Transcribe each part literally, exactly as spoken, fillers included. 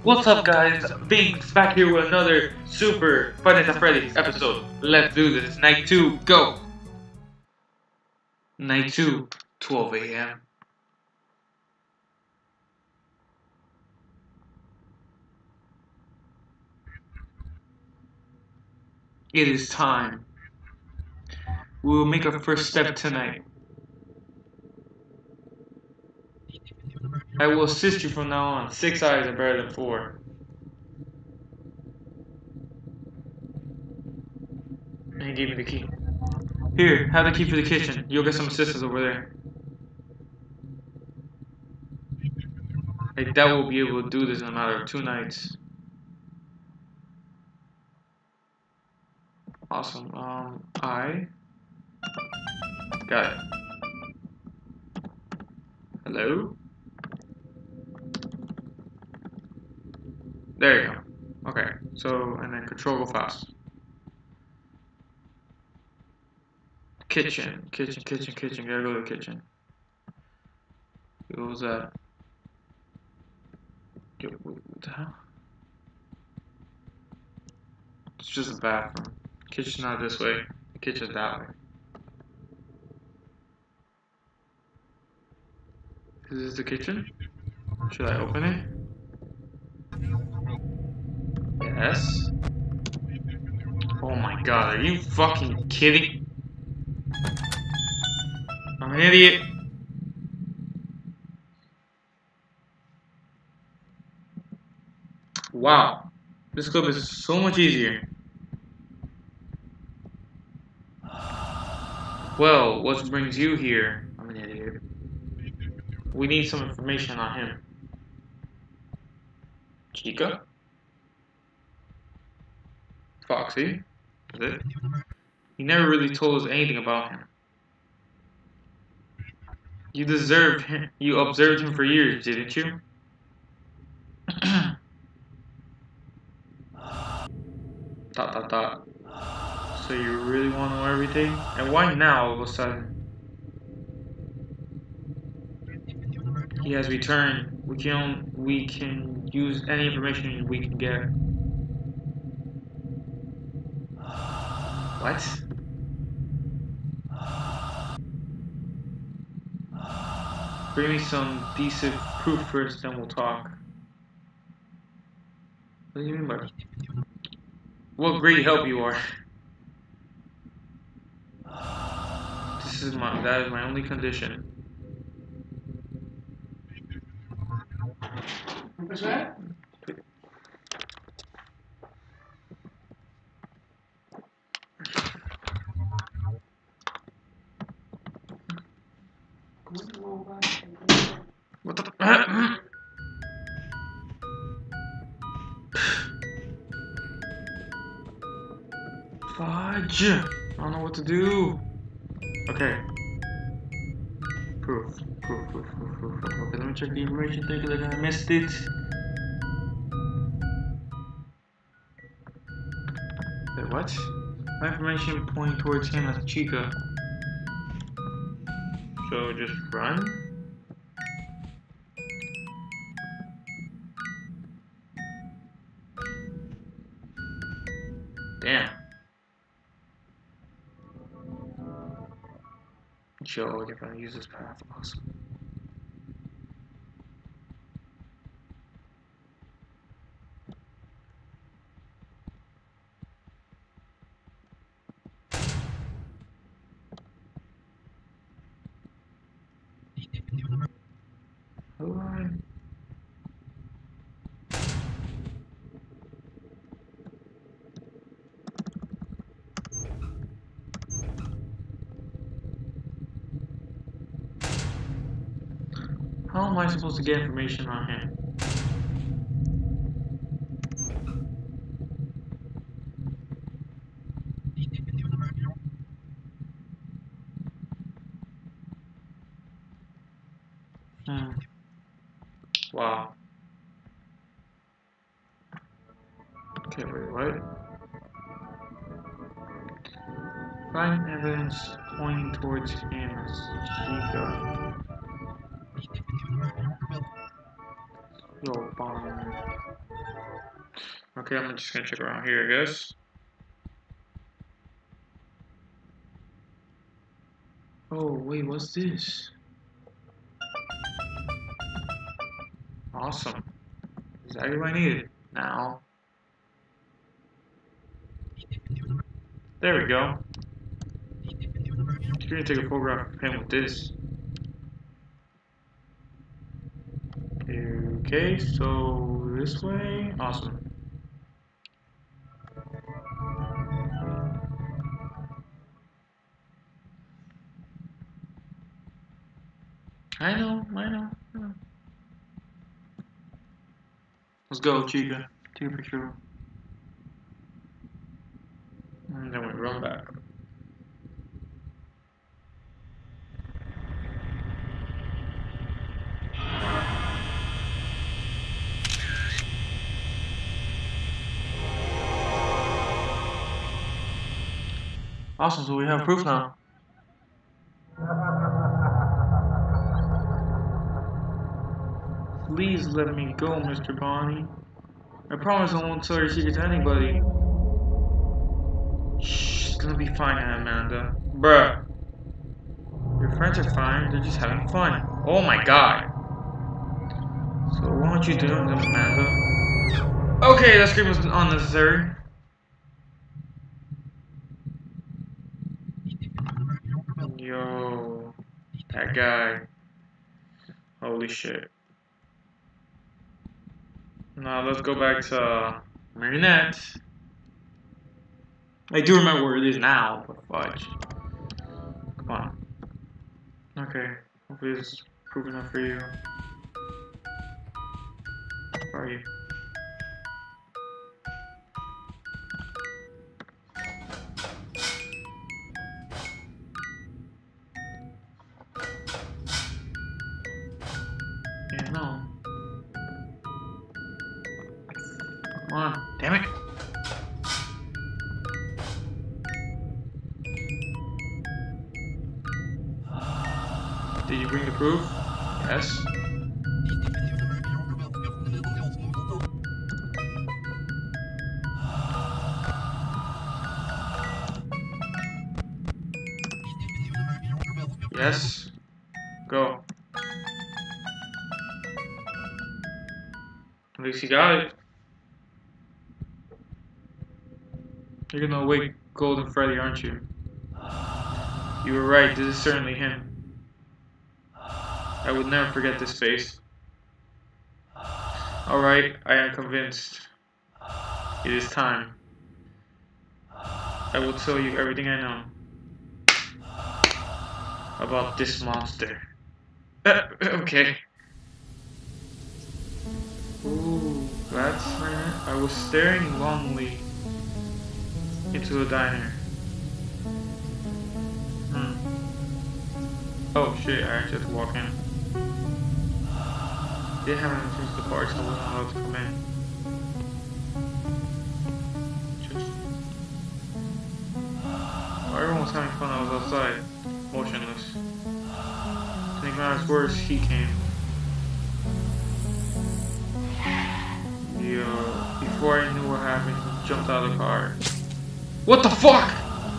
What's up, guys? Binks back here with another super FNaF Freddy episode. Let's do this. Night two, go! Night two, twelve A M It is time. We will make our first step tonight. I will assist you from now on. Six eyes are better than four. And he gave me the key. Here, have the key for the kitchen. You'll get some assistance over there. I doubt we'll be able to do this in a matter of two nights. Awesome. Um, I got it. Hello? There you go. Okay, so, and then control go fast. Kitchen, kitchen, kitchen, kitchen. Gotta go to the kitchen. What was that? Yo, what the hell? It's just a bathroom. Kitchen's not this way. The kitchen's that way. Is this the kitchen? Should I open it? Yes. Oh my god, are you fucking kidding? I'm an idiot. Wow. This clip is so much easier. Well, what brings you here? I'm an idiot. We need some information on him. Chica? Foxy? Is it? He never really told us anything about him. You deserved him. You observed him for years, didn't you? Dot dot dot. So you really want to know everything? And why now all of a sudden? He has returned. We can we can use any information we can get. What? Bring me some decent proof first, then we'll talk. What do you mean by? What great help you are. This is my that is my only condition. What's that? What the? Fudge! I don't know what to do. Okay. Proof. Proof, proof, proof, proof. Okay, let me check the information. Think like I missed it. Wait, what? My information pointing towards him as a Chica. So just run? Damn. Joe, you're gonna use this path. Awesome. Alright. How am I supposed to get information on him? Hmm. Wow. Okay, wait, what? Find evidence pointing towards him as Chica. Yo, bomb. Okay, I'm just gonna check around here, I guess. Oh, wait, what's this? Awesome. Exactly what I needed. Now. There we go. You're gonna take a photograph of him with this. Okay, so this way. Awesome. I know, I know, I know. Let's go, Chica. Take a picture. And then we run back. Awesome, so we have proof now. Please let me go, Mister Bonnie. I promise I won't tell your secret to anybody. Shh, it's gonna be fine, Amanda. Bruh. Your friends are fine, they're just having fun. Oh my god. So why don't you do them, Amanda? Okay, that scream was unnecessary. Yo, that guy. Holy shit. Now let's go back to uh, Marinette. I do remember where it is now, but fudge. Come on. Okay, hopefully it's proof enough for you. Where are you? Yeah, no. Come on, damn it! Did you bring the proof? Yes. Yes. Go. At least you got it. You're gonna wake Golden Freddy, aren't you? You were right, this is certainly him. I would never forget this face. Alright, I am convinced. It is time. I will tell you everything I know about this monster. Uh, okay. Ooh, that's right. I was staring longingly into a diner. Hmm. Oh shit, I actually have to walk in. They haven't finished the party, so I wasn't allowed to come in. Just... While everyone was having fun, I was outside, motionless. To make matters worse, he came. Yo, before I knew what happened, he jumped out of the car. What the fuck?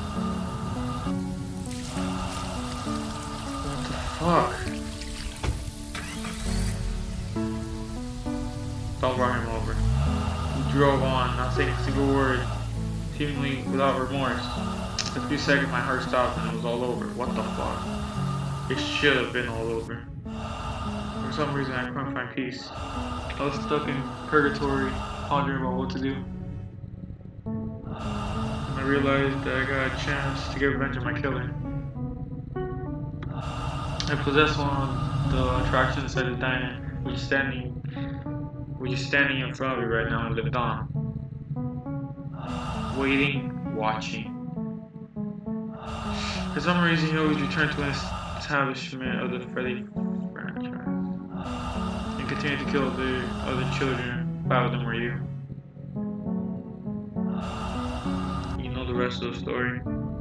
What the fuck? Don't run him over. He drove on, not saying a single word, seemingly without remorse. In a few seconds, my heart stopped and it was all over. What the fuck? It should have been all over. For some reason, I couldn't find peace. I was stuck in purgatory, pondering about what to do. And I realized that I got a chance to get revenge on my killer. I possessed one of the attractions inside the diner, which is standing, which is standing in front of you right now, and lived on. Waiting, watching. For some reason, he always returned to an establishment of the Freddy franchise and continued to kill the other children. Five of them were you. You know the rest of the story.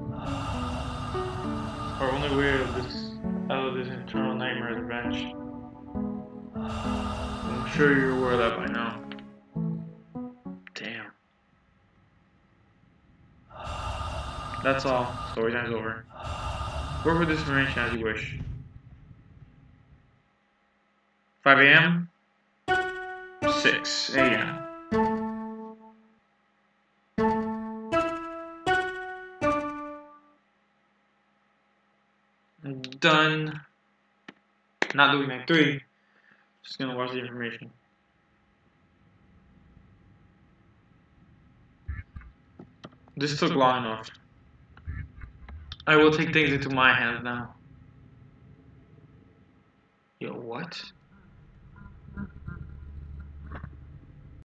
Our only way of this, out of this eternal nightmare is revenge. I'm sure you're aware of that by now. Damn. That's all. Story time's over. Work with this information as you wish. five A M six A M Done. Not doing night three. Just gonna watch the information. This took long enough. I will take things into my hands now. Yo, what?